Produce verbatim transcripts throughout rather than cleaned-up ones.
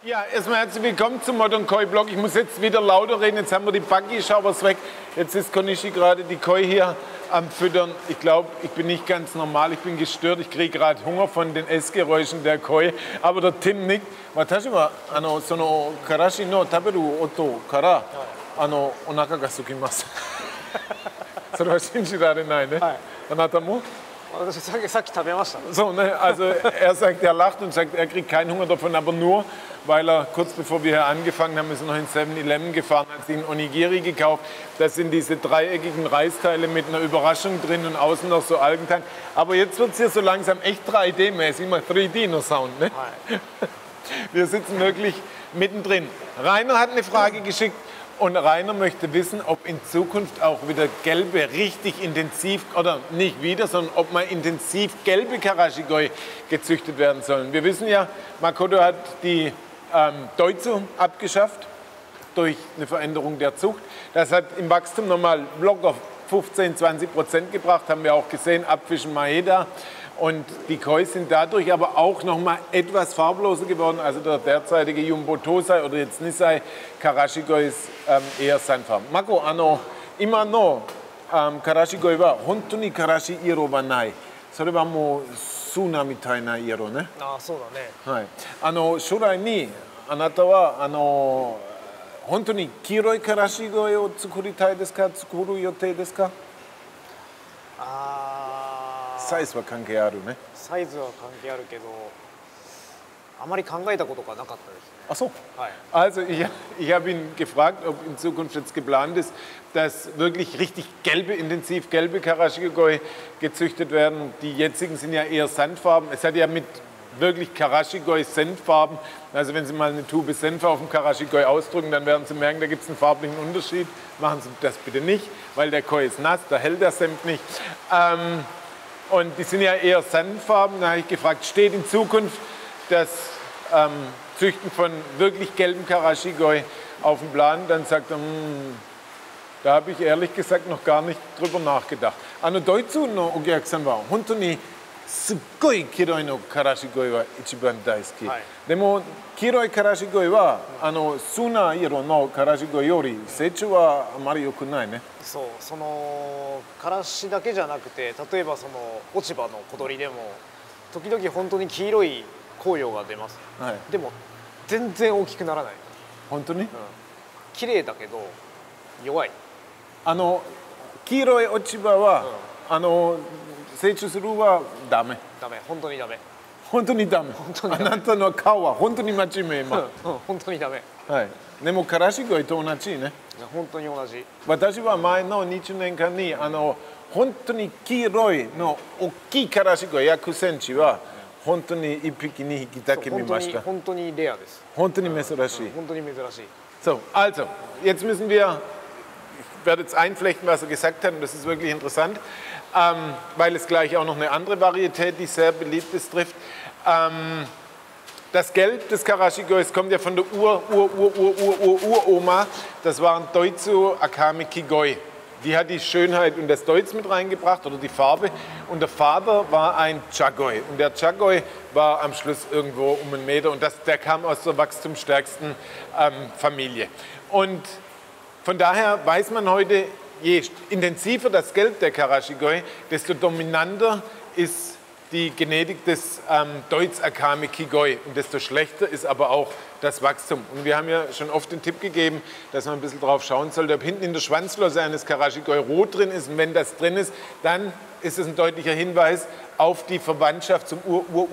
Ja, erstmal herzlich willkommen zum Modern Koi Blog. Ich muss jetzt wieder lauter reden, jetzt haben wir die Buggy-Schaubers weg. Jetzt ist Konishi gerade die Koi hier am Füttern. Ich glaube, ich bin nicht ganz normal, ich bin gestört. Ich kriege gerade Hunger von den Essgeräuschen der Koi. Aber der Tim nickt. Watashi wa ano sono karashi no taberu oto kara ano onaka ga sukimasu. それは信じられないね。あなたも? So, ne? Also er sagt, er lacht und sagt, er kriegt keinen Hunger davon, aber nur, weil er kurz bevor wir hier angefangen haben, ist er noch in seven eleven gefahren, hat sich einen Onigiri gekauft. Das sind diese dreieckigen Reisteile mit einer Überraschung drin und außen noch so Algenteig. Aber jetzt wird es hier so langsam echt drei D-mäßig, mal drei D no Sound. Ne? Wir sitzen wirklich mittendrin. Rainer hat eine Frage geschickt. Und Rainer möchte wissen, ob in Zukunft auch wieder gelbe, richtig intensiv, oder nicht wieder, sondern ob mal intensiv gelbe Karashigoi gezüchtet werden sollen. Wir wissen ja, Makoto hat die ähm, Doitsu abgeschafft durch eine Veränderung der Zucht. Das hat im Wachstum nochmal locker fünfzehn, zwanzig Prozent gebracht, haben wir auch gesehen, Abfischen Maeda. Und die Koi sind dadurch aber auch noch mal etwas farbloser geworden. Also der derzeitige Jumbo Tosai oder jetzt Nisei Karashigoi ist ähm, eher sandfarben. Mako, ano, ima no ähm, Karashigoi wa hontou ni Karashi iro wa nai. Sore wa mou Suna mitai na iro ne? Ah, so da ne. Hai. Ano, shorai ni anata wa ano hontou ni kiroi Karashigoi o tsukuritai desu ka? Tsukuru yotei desu ka? Size は関係あるね。サイズは関係あるけど、あまり考えたことがなかったです。Ach so. Also ich, ich habe ihn gefragt, ob in Zukunft jetzt geplant ist, dass wirklich richtig gelbe, intensiv gelbe Karashigoi gezüchtet werden. Die jetzigen sind ja eher Sandfarben. Es hat ja mit wirklich Karashigoi Senffarben. Also wenn Sie mal eine Tube Senf auf dem Karashigoi ausdrücken, dann werden Sie merken, da gibt es einen farblichen Unterschied. Machen Sie das bitte nicht, weil der Koi ist nass, da hält der Senf nicht. Ähm, Und die sind ja eher Sandfarben. Da habe ich gefragt, steht in Zukunft das ähm, Züchten von wirklich gelben Karashigoi auf dem Plan? Dann sagt er, hm, da habe ich ehrlich gesagt noch gar nicht drüber nachgedacht. Ano Doitsu no okiyaku-san wa hontou ni suggoi kiroi no Karashigoi wa ichiban daisuki. Demo kiroi Karashigoi wa ano suna iro no Karashigoi yori seichou wa amari yoku nai ne. そうそのからしだけじゃなくて、例えばその落ち葉の小鳥でも時々本当に黄色い紅葉が出ます、はい、でも全然大きくならない。 本当に、うん、 綺麗だけど弱い。 あの黄色い落ち葉は、うん、あの成長するはダメ。 ダメ、本当にダメ。 本当にダメ。あなたの顔は本当に真面目今。 うん、本当にダメ。 はい。でもカラシゴイと同じね。 本当に同じ。 私は前のにじゅうねんかんにあの本当に黄色いの大きいカラシゴイ約センチは本当に一匹二匹だけ見ました。 本当にレアです。 本当に珍しい。 本当に珍しい。 So, also jetzt müssen wir. Ich werde jetzt einflechten, was er gesagt hat, und das ist wirklich interessant, ähm, weil es gleich auch noch eine andere Varietät, die sehr beliebt ist, trifft. Ähm, das Gelb des Karashigois kommt ja von der Ur-Ur-Ur-Ur-Ur-Ur-Uroma. Das waren Doitsu Akame Kigoi. Die hat die Schönheit und das Deutz mit reingebracht, oder die Farbe. Und der Vater war ein Chagoi. Und der Chagoi war am Schluss irgendwo um einen Meter. Und das, der kam aus der wachstumsstärksten ähm, Familie. Und von daher weiß man heute, je intensiver das Gelb der Karashigoi, desto dominanter ist die Genetik des ähm, Deutz Akame Kigoi und desto schlechter ist aber auch das Wachstum. Und wir haben ja schon oft den Tipp gegeben, dass man ein bisschen drauf schauen sollte, ob hinten in der Schwanzflosse eines Karashigoi rot drin ist. Und wenn das drin ist, dann ist es ein deutlicher Hinweis auf die Verwandtschaft zum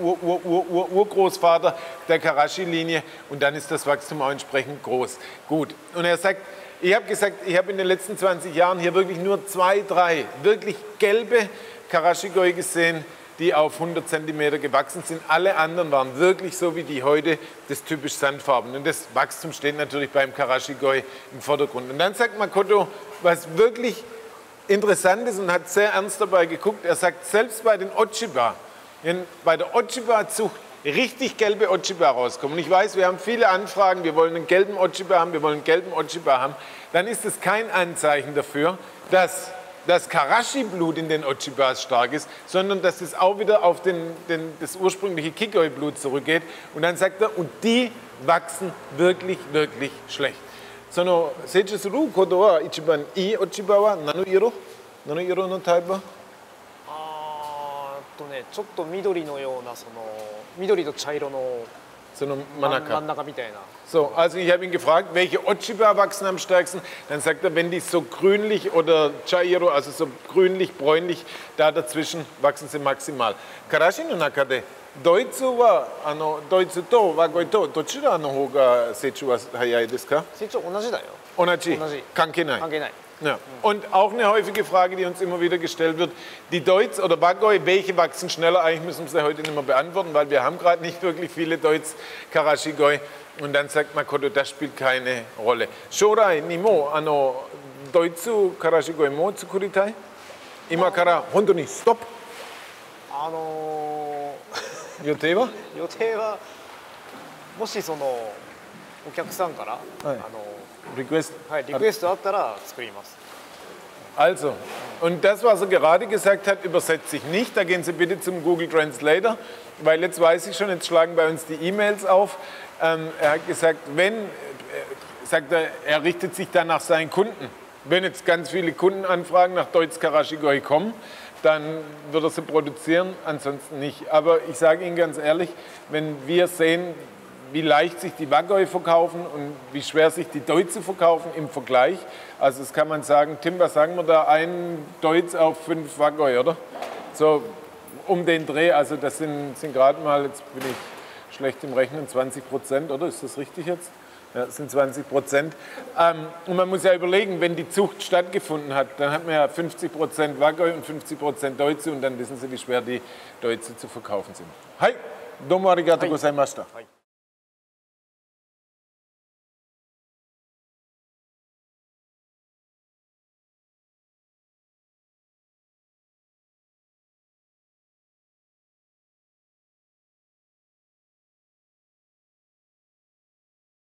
Ur-Ur-Ur-Ur-Ur-Ur-Urgroßvater der Karashi-Linie. Und dann ist das Wachstum auch entsprechend groß. Gut. Und er sagt, ich habe gesagt, ich habe in den letzten zwanzig Jahren hier wirklich nur zwei, drei wirklich gelbe Karashigoi gesehen, die auf hundert Zentimeter gewachsen sind. Alle anderen waren wirklich so wie die heute, das typisch Sandfarben. Und das Wachstum steht natürlich beim Karashigoi im Vordergrund. Und dann sagt Makoto, was wirklich interessant ist und hat sehr ernst dabei geguckt, er sagt, selbst bei den Ochiba, wenn bei der Ochiba-Zucht richtig gelbe Ochiba rauskommen. Und ich weiß, wir haben viele Anfragen, wir wollen einen gelben Ochiba haben, wir wollen einen gelben Ochiba haben. Dann ist es kein Anzeichen dafür, dass dass Karashi-Blut in den Ochibas stark ist, sondern dass es auch wieder auf den, den, das ursprüngliche Kikoi-Blut zurückgeht. Und dann sagt er, und die wachsen wirklich, wirklich schlecht. その成長するコドは一番いい落ち葉は何色？何色のタイプ？ あーとね、ちょっと緑のようなその緑と茶色の So eine Manaka. Manakaみたいな。 So, also ich habe ihn gefragt, welche Ochiba wachsen am stärksten. Dann sagt er, wenn die so grünlich oder Chairo, also so grünlich, bräunlich, da dazwischen wachsen sie maximal. Karashi no naka de Doitsu wa, ano, Doitsu to Wagoi to, dochira no hou ga seichui wa hayai desu ka? 成長同じだよ。 Onachi? 同じ。 Kanke nai. 関係ない。 Ja. Und auch eine häufige Frage, die uns immer wieder gestellt wird, die Deutz oder Wagoi, welche wachsen schneller? Eigentlich müssen wir sie heute nicht mehr beantworten, weil wir haben gerade nicht wirklich viele Deutz Karashigoi. Und dann sagt Makoto, das spielt keine Rolle. Shorai nimo, ano, Doitsu Karashigoi mo tsukuritai? Ima kara, honto ni stop? あのー、 予定は？ 予定はもしそのお客さんから、あの Request? はいリクエストあったら作ります。 Also, und das, was er gerade gesagt hat, übersetzt sich nicht. Da gehen Sie bitte zum Google Translator, weil jetzt weiß ich schon, jetzt schlagen bei uns die E-Mails auf. Ähm, er hat gesagt, wenn, äh, sagt er, er richtet sich dann nach seinen Kunden. Wenn jetzt ganz viele Kundenanfragen nach Deutz Karashigoi kommen, dann wird er sie produzieren, ansonsten nicht. Aber ich sage Ihnen ganz ehrlich, wenn wir sehen, wie leicht sich die Wagoi verkaufen und wie schwer sich die Deutze verkaufen im Vergleich. Also das kann man sagen, Tim, was sagen wir da, ein Deutz auf fünf Wagoi, oder? So um den Dreh, also das sind, sind gerade mal, jetzt bin ich schlecht im Rechnen, zwanzig Prozent, oder? Ist das richtig jetzt? Ja, das sind zwanzig Prozent. Ähm, und man muss ja überlegen, wenn die Zucht stattgefunden hat, dann hat man ja fünfzig Prozent Wagoi und fünfzig Prozent Deutze und dann wissen Sie, wie schwer die Deutze zu verkaufen sind. Hi, domo arigatou gozaimashita.